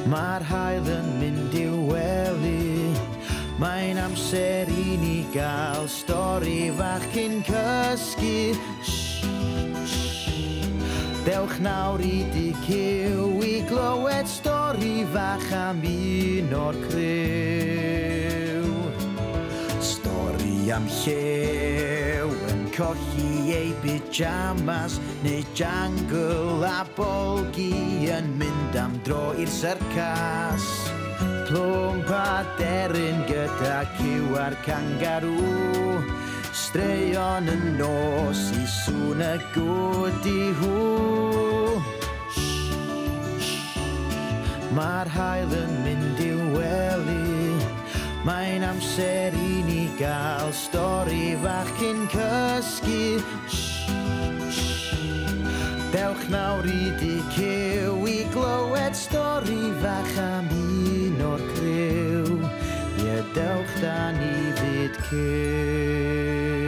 Mae'r haul yn mynd i'w wely. Mae'n amser I ni gael stori fach cyn cysgu. Dewch nawr I dy cyw I glywed stori fach am un o'r criw. Stori am llew yn colli ei pyjamas, neu jungle a bolgi yn mynd am dro i'r syrcas. Plwmp a deryn gyda cyw a'r kangaroo, straeon yn nos I sŵn y gwd I hw. Mae'r haul yn mynd i'w wely. Mae'n amser I ni gael stori fach cyn cysgu. Dewch nawr I dy cyw I glywed stori fach am un o'r criw. Ie, dewch da ni fyd cyw.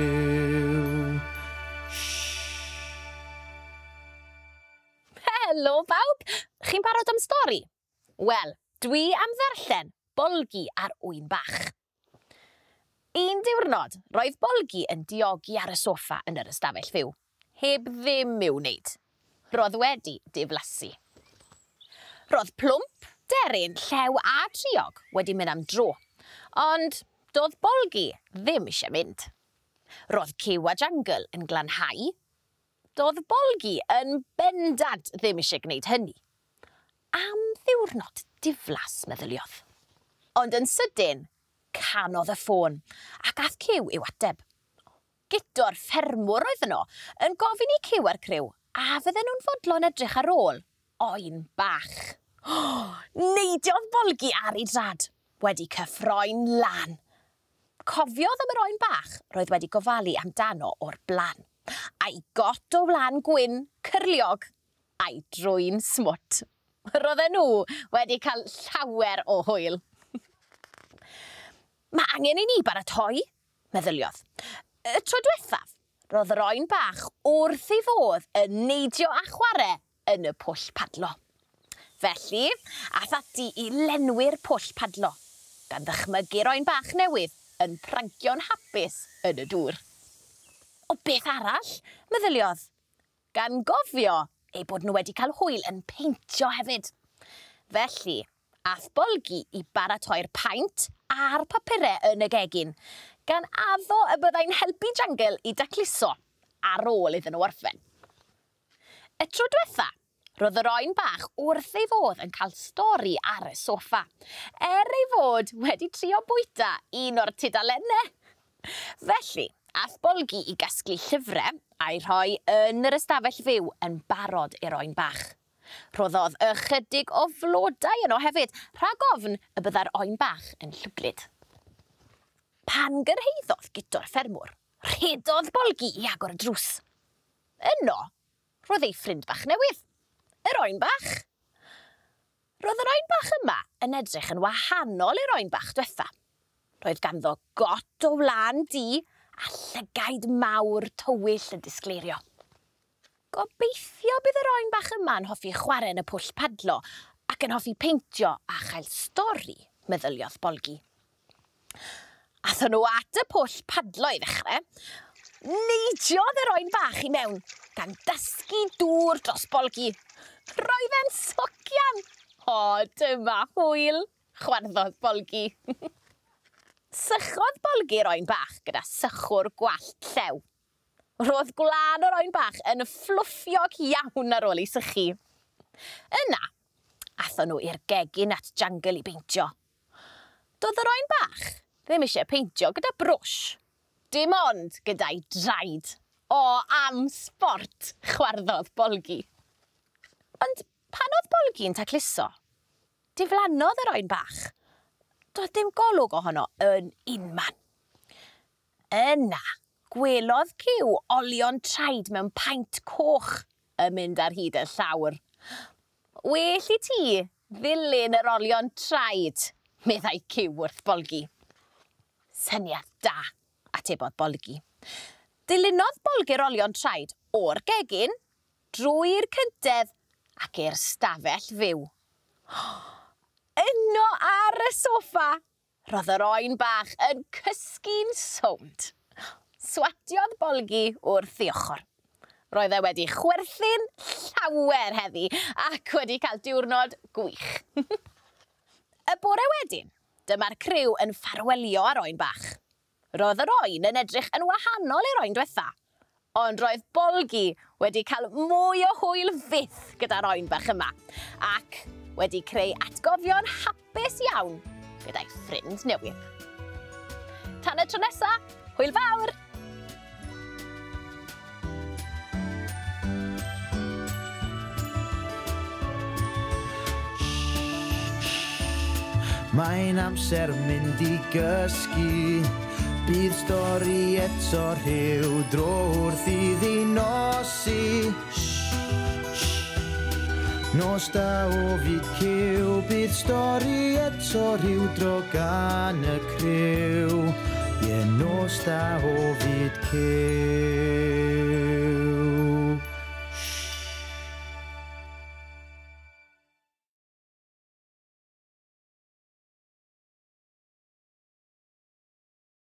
Helo bawb! Chi'n barod am stori? Wel, dwi am ddarllen Bolgi ar ŵyn bach. Un diwrnod, roedd Bolgi yn diogi ar y soffa yn yr ystafell fyw, heb ddim i'w wneud. Roedd wedi diflasu. Roedd Plwmp, Deryn, Llew a Triog wedi mynd am dro, ond doedd Bolgi ddim eisiau mynd. Roedd Cyw a Jungle yn glanhau. Doedd Bolgi yn bendant ddim eisiau gwneud hynny. Am ddiwrnod diflas, meddyliodd. Ond yn sydyn, canodd y ffôn, ac ath Cyw i'w ateb. Guto'r ffermwr oedd yno yn gofyn I Cyw a'r criw, a fydden nhw'n fodlon edrych ar ôl oen bach. Neidiodd Bolgi ar ei drad, wedi cyffroen lan. Cofiodd am yr oen bach roedd wedi gofalu amdano o'r blaen, a'i got o wlan gwyn, cyrliog, a'i drwy'n smwt. Roedden nhw wedi cael llawer o hwyl. Mae angen I ni baratoi, meddyliodd. Y tro diwethaf, roedd yr oen bach wrth ei fodd yn neidio a chwarae yn y pwll padlo. Felly, ath ati I lenwi'r pwll padlo, gan ddychmygu'r oen bach newydd yn prancio'n hapus yn y dŵr. O beth arall, meddyliodd, gan gofio ei bod nhw wedi cael hwyl yn peintio hefyd. Felly, ath Bolgi I baratoi'r paent a'r papurau yn y gegin, gan addo y byddai'n helpu Jungle I dacluso ar ôl iddyn nhw orffen. Y tro diwetha, roedd yr oen bach wrth ei fodd yn cael stori ar y soffa, ei fod wedi trio bwyta un o'r tudalennau. Felly, ath Bolgi I gasglu llyfrau a'i rhoi yn yr ystafell fyw yn barod i'r oen bach. Rhoddodd ychydig o flodau yno hefyd, rhag ofn y bydda'r oen bach yn llwglyd. Pan gyrhaeddodd Guto'r ffermwr, rhedodd Bolgi I agor y drws. Yno, roedd ei ffrind bach newydd, yr oen bach. Roedd yr oen bach yma yn edrych yn wahanol i'r oen bach diwetha. Roedd ganddo got o wlan du a llygaid mawr tywyll yn disgleirio. Gobeithio bydd yr oen bach yma yn hoffi chwarae yn y pwll padlo ac yn hoffi peintio a chael stori, meddyliodd Bolgi. Athon nhw at y pwll padlo I ddechrau. Neidiodd yr oen bach I mewn gan dysgu dŵr dros Bolgi. Roedd e'n socian. O, dyma hwyl, chwarddodd Bolgi. Sychodd Bolgi'r oen bach gyda sychwr gwallt llew. Roedd gwlan o'r oen bach yn fflwffiog iawn ar ôl I sychu. Yna, athon nhw i'r gegin at Jungle I beintio. Doedd yr oen bach ddim eisiau peintio gyda brwsh, dim ond gyda'i draed. O, am sport, chwarddodd Bolgi. Ond pan oedd Bolgi yn tacluso, diflannodd yr oen bach. Doedd dim golwg ohono yn unman. Yna, gwelodd Cyw olion traed mewn paent coch yn mynd ar hyd y llawr. Well I ti ddilyn yr olion traed, meddai Cyw wrth Bolgi. Syniad da, atebodd Bolgi. Dilynodd Bolgi'r olion traed o'r gegin, drwy'r cyntedd ac i'r stafell fyw. Yno ar y soffa, roedd yr oen bach yn cysgu'n sownd. Swatiodd Bolgi wrth ei ochr. Roedd e wedi chwerthu'n llawer heddi ac wedi cael diwrnod gwych. Y bore wedyn, dyma'r criw yn ffarwelio ar oen bach. Roedd yr oen yn edrych yn wahanol i'r oen diwetha, ond roedd Bolgi wedi cael mwy o hwyl fyth gyda'r oen bach yma, ac wedi creu atgofion hapus iawn gyda'i ffrind newydd. Tan y tro nesa, hwyl fawr! Mae'n amser mynd i gysgu, bydd stori eto rhyw dro wrth iddi nosi. Nos da o fyd cyw, bydd stori eto rhyw dro gan y criw. Ie, nos da o fyd cyw.